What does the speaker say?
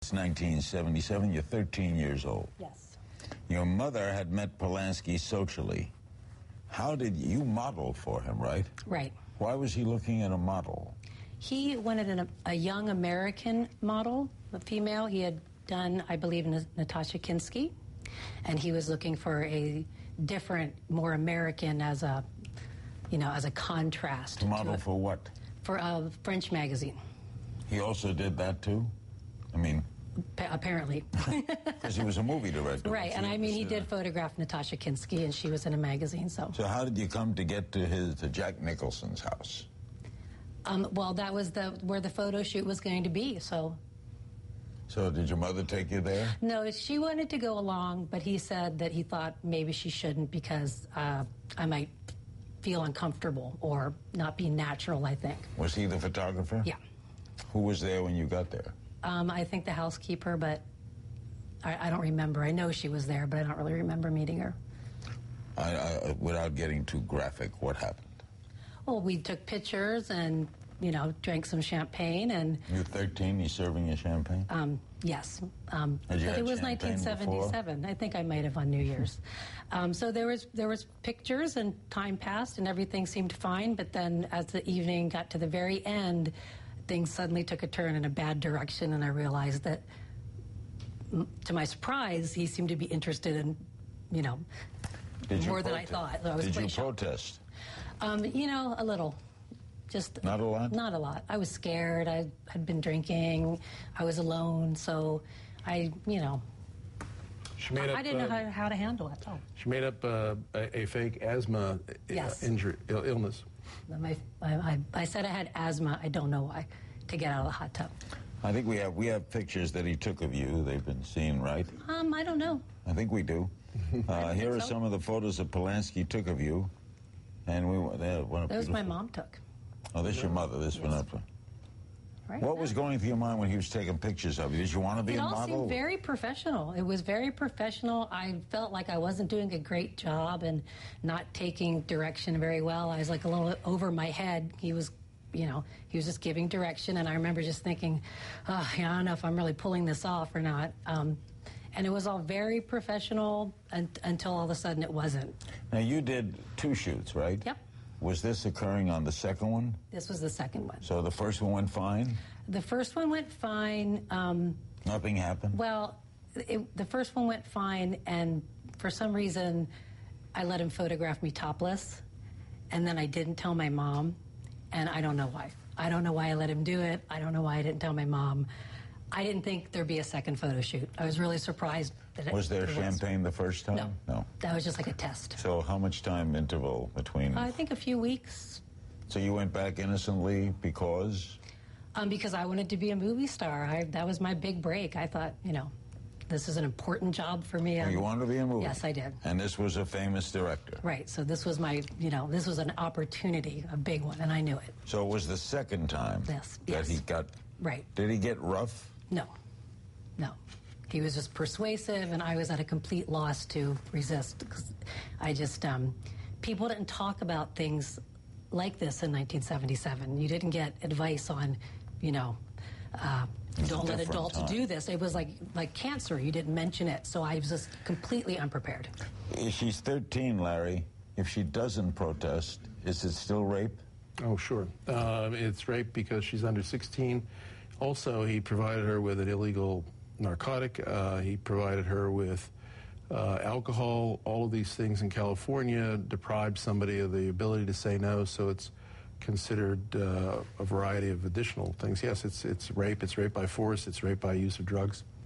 It's 1977. You're 13 years old. Yes. Your mother had met Polanski socially. How did you model for him, right? Right. Why was he looking at a model? He wanted a young American model, a female. He had done, I believe, Natasha Kinski, and he was looking for a different, more American as a, as a contrast. Model for what? For a French magazine. He also did that too? I mean... Apparently. Because he was a movie director. Right, and I mean, he did photograph Natasha Kinski, and she was in a magazine, so... So how did you come to get to Jack Nicholson's house? Well, that was where the photo shoot was going to be, so... So did your mother take you there? No, she wanted to go along, but he said that he thought maybe she shouldn't because I might feel uncomfortable or not be natural, I think. Was he the photographer? Yeah. Who was there when you got there? I think the housekeeper, but I don't remember. I know she was there, but I don't really remember meeting her. Without getting too graphic, what happened? Well, we took pictures and, drank some champagne. And you're 13, he's serving you champagne? Yes. Had you but had it was champagne 1977. Before? I think I might have on New Year's. So there was pictures, and time passed, and everything seemed fine. But then as the evening got to the very end, things suddenly took a turn in a bad direction, and I realized that, to my surprise, he seemed to be interested in, more than I thought. So I was Did you shocked. protest? A little. Just not a lot? Not a lot. I was scared. I had been drinking. I was alone, so I didn't know how to handle it. Oh. She made up a fake asthma injury, illness. I said I had asthma. I don't know why. To get out of the hot tub. I think we have pictures that he took of you. They've been seen, right? I don't know. I think we do. Here are some of the photos that Polanski took of you, and those my mom took. Oh, this is your mother. This one up. Right. What was going through your mind when he was taking pictures of you? Did you want to be a model? It all seemed very professional. It was very professional. I felt like I wasn't doing a great job and not taking direction very well. I was like a little over my head. He was just giving direction, and I remember just thinking, I don't know if I'm really pulling this off or not. And it was all very professional until all of a sudden it wasn't. Now, you did 2 shoots, right? Yep. Was this occurring on the second one? This was the second one. So the first one went fine? The first one went fine. Nothing happened? Well, the first one went fine, and for some reason, I let him photograph me topless, and then I didn't tell my mom, and I don't know why. I don't know why I let him do it. I don't know why I didn't tell my mom. I didn't think there'd be a second photo shoot. I was really surprised that Was there champagne the first time? No. That was just like a test. So how much time interval between? I think a few weeks. So you went back innocently because? Because I wanted to be a movie star. That was my big break. I thought, this is an important job for me. You wanted to be a movie? Yes, I did. And this was a famous director? Right. So this was this was an opportunity, a big one, and I knew it. So it was the second time that he got... Right. Did he get rough? No. He was just persuasive, and I was at a complete loss to resist. I just, people didn't talk about things like this in 1977. You didn't get advice on, don't let adults do this. It was like cancer. You didn't mention it. So I was just completely unprepared. She's 13, Larry. If she doesn't protest, is it still rape? Oh, sure. It's rape because she's under 16. Also, he provided her with an illegal narcotic. He provided her with alcohol. All of these things in California deprive somebody of the ability to say no, so it's considered a variety of additional things. Yes, it's rape. It's rape by force. It's rape by use of drugs.